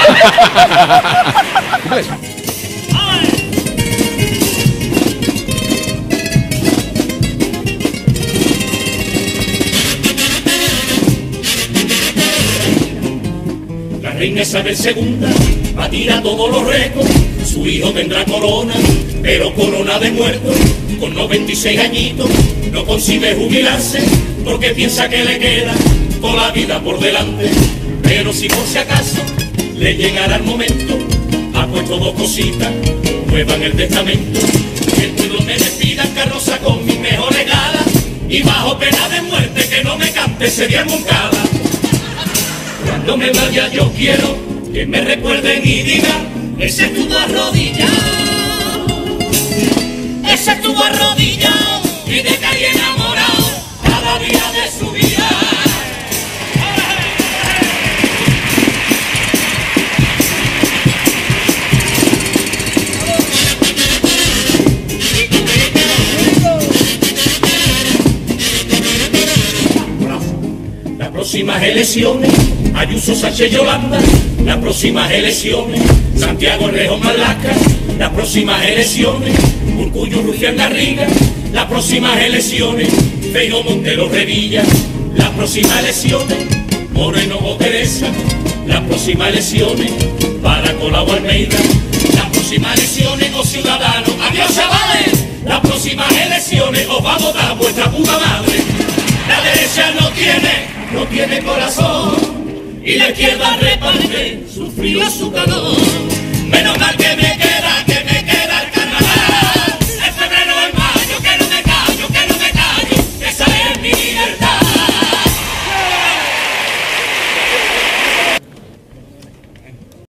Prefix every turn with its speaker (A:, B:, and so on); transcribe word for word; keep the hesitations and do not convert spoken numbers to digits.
A: La reina Isabel segunda batirá todos los récords, su hijo tendrá corona, pero corona de muerto. Con noventa y seis añitos no consigue jubilarse, porque piensa que le queda toda la vida por delante. Pero si por si acaso le llegará el momento, ha puesto dos cositas nuevas en el testamento: que el pueblo me despida en carroza con mis mejores galas, y bajo pena de muerte que no me cante ese día en Moncada. Cuando me vaya yo quiero que me recuerden y digan: ese estuvo arrodillado, ese estuvo arrodillado y de calle enamorado cada día de su vida. Las próximas elecciones, Ayuso, Sánchez, Yolanda. Las próximas elecciones, Santiago, Errejón, Malaca. Las próximas elecciones, Urkullu, Rufián, Garriga. Las próximas elecciones, Feijóo, Montero, Revilla. Las próximas elecciones, Moreno o Teresa. Las próximas elecciones, para Colau, Almeida. Las próximas elecciones, o Ciudadanos. ¡Adiós, chavales! Las próximas elecciones, os va a votar vuestra puta madre. La derecha no tiene, no tiene corazón, y la izquierda reparte su frío, su calor. Menos mal que me queda